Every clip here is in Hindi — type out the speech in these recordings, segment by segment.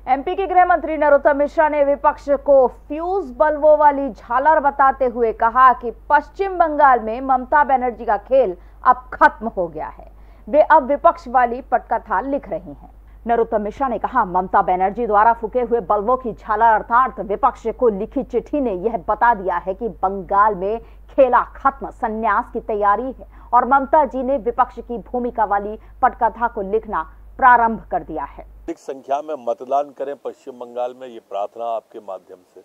एमपी के गृह मंत्री नरोत्तम मिश्रा ने विपक्ष को फ्यूज बल्बों वाली झालर बताते हुए कहा कि पश्चिम बंगाल में ममता बनर्जी का खेल अब खत्म हो गया है। वे अब विपक्ष वाली पटकथा लिख रही हैं। नरोत्तम मिश्रा ने कहा, ममता बनर्जी द्वारा फूके हुए बल्बों की झालर अर्थात विपक्ष को लिखी चिट्ठी ने यह बता दिया है कि बंगाल में खेला खत्म, संन्यास की तैयारी है और ममता जी ने विपक्ष की भूमिका वाली पटकथा को लिखना प्रारंभ कर दिया है। अधिक संख्या में मतदान करें पश्चिम बंगाल में, ये प्रार्थना आपके माध्यम से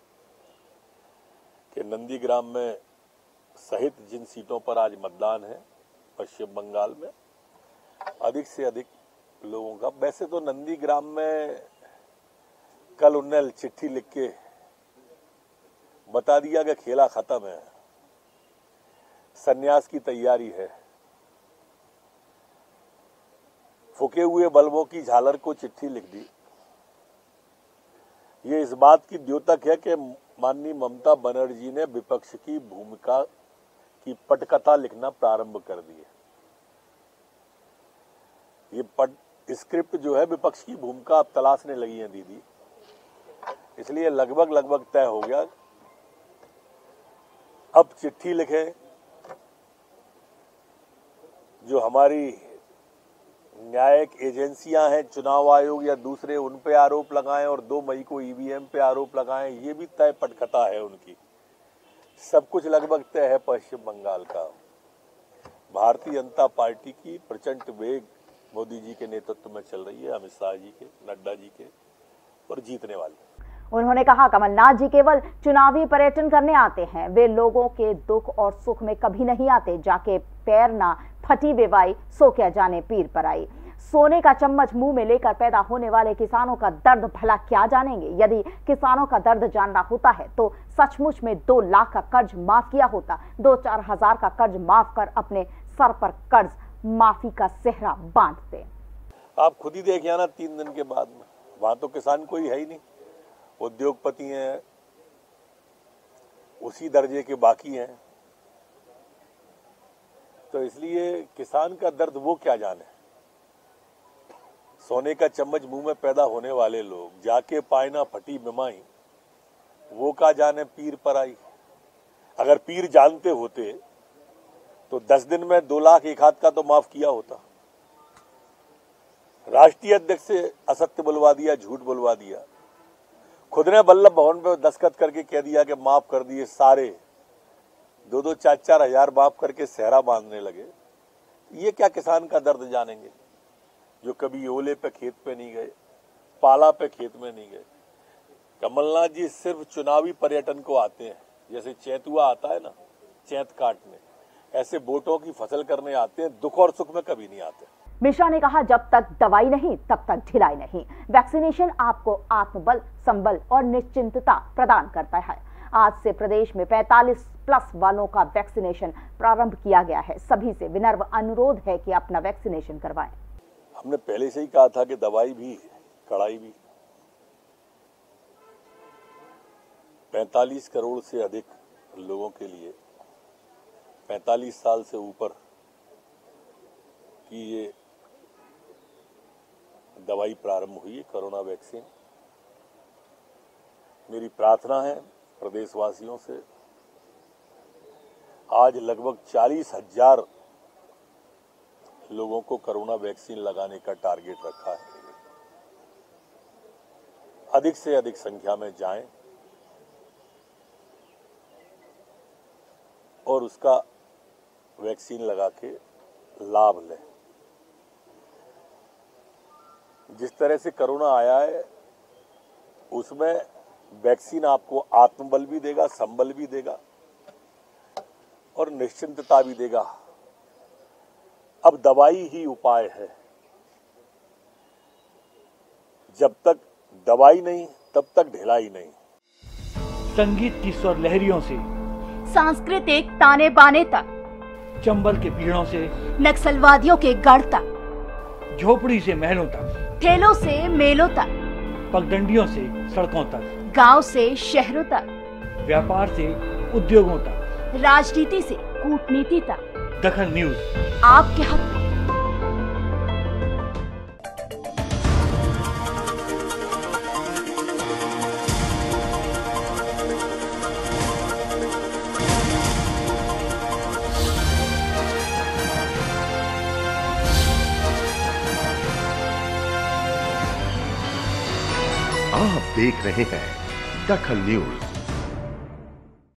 कि नंदीग्राम में सहित जिन सीटों पर आज मतदान है पश्चिम बंगाल में, अधिक से अधिक लोगों का। वैसे तो नंदीग्राम में कल उन्होंने चिट्ठी लिख के बता दिया कि खेला खत्म है, संन्यास की तैयारी है। फूके हुए बल्बों की झालर को चिट्ठी लिख दी। ये इस बात की द्योतक है कि माननीय ममता बनर्जी ने विपक्ष की भूमिका की पटकथा लिखना प्रारंभ कर दी है। ये स्क्रिप्ट जो है विपक्ष की भूमिका अब तलाशने लगी है दीदी, इसलिए लगभग तय हो गया। अब चिट्ठी लिखे, जो हमारी न्यायिक एजेंसियां हैं, चुनाव आयोग या दूसरे, उन पे आरोप लगाएं और 2 मई को ईवीएम पे आरोप लगाएं, ये भी तय पटकथा है उनकी। सब कुछ लगभग तय है। पश्चिम बंगाल का भारतीय जनता पार्टी की प्रचंड वेग मोदी जी के नेतृत्व में चल रही है, अमित शाह जी के, नड्डा जी के, और जीतने वाले। उन्होंने कहा, कमलनाथ जी केवल चुनावी पर्यटन करने आते हैं, वे लोगों के दुख और सुख में कभी नहीं आते। जाके पैर ना फटी बेवाई, सो क्या जाने पीर पर आई। सोने का चम्मच मुंह में लेकर पैदा होने वाले किसानों का दर्द भला क्या जानेंगे। यदि किसानों का दर्द जानना होता है तो सचमुच में 2 लाख का कर्ज माफ किया होता। 2-4 हजार का कर्ज माफ कर अपने सर पर कर्ज माफी का सेहरा बांधते। आप खुद ही देख आना 3 दिन के बाद में, वहां तो किसान कोई है ही नहीं। उद्योगपति हैं, उसी दर्जे के बाकी हैं, तो इसलिए किसान का दर्द वो क्या जाने। सोने का चम्मच मुंह में पैदा होने वाले लोग, जाके पाए ना फटी बिमाई, वो का जाने पीर पर आई। अगर पीर जानते होते तो 10 दिन में 2 लाख एक हाथ का तो माफ किया होता। राष्ट्रीय अध्यक्ष से असत्य बुलवा दिया, झूठ बुलवा दिया। खुद ने वल्लभ भवन पे दस्तखत करके कह दिया कि माफ कर दिए सारे। 2-2, 4-4 हजार माफ करके सेहरा बांधने लगे। ये क्या किसान का दर्द जानेंगे, जो कभी ओले पे खेत पे नहीं गए, पाला पे खेत में नहीं गए। कमलनाथ जी सिर्फ चुनावी पर्यटन को आते हैं, जैसे चैतुआ आता है ना चैत काटने, ऐसे वोटों की फसल करने आते हैं, दुख और सुख में कभी नहीं आते। मिश्रा ने कहा, जब तक दवाई नहीं तब तक ढिलाई नहीं। वैक्सीनेशन आपको आत्मबल, संबल और निश्चिंतता प्रदान करता है। आज से प्रदेश में 45+ वालों का वैक्सीनेशन प्रारंभ किया गया है। सभी से विनम्र अनुरोध है कि अपना वैक्सीनेशन करवाएं। हमने पहले से ही कहा था कि दवाई भी कड़ाई भी। 45 करोड़ से अधिक लोगों के लिए 45 साल से ऊपर की ये दवाई प्रारंभ हुई है, कोरोना वैक्सीन। मेरी प्रार्थना है प्रदेशवासियों से, आज लगभग 40,000 लोगों को कोरोना वैक्सीन लगाने का टारगेट रखा है। अधिक से अधिक संख्या में जाएं और उसका वैक्सीन लगा के लाभ लें। जिस तरह से कोरोना आया है उसमें वैक्सीन आपको आत्मबल भी देगा, संबल भी देगा और निश्चिंतता भी देगा। अब दवाई ही उपाय है। जब तक दवाई नहीं तब तक ढिलाई नहीं। संगीत की स्वर लहरियों से सांस्कृतिक ताने बाने तक, चंबल के पीड़ों से नक्सलवादियों के गढ़ तक, झोपड़ी से महलों तक, ठेलों से मेलों तक, पगडंडियों से सड़कों तक, गांव से शहरों तक, व्यापार से उद्योगों तक, राजनीति से कूटनीति तक, दखन न्यूज आपके हक में। आप देख रहे हैं दखल न्यूज।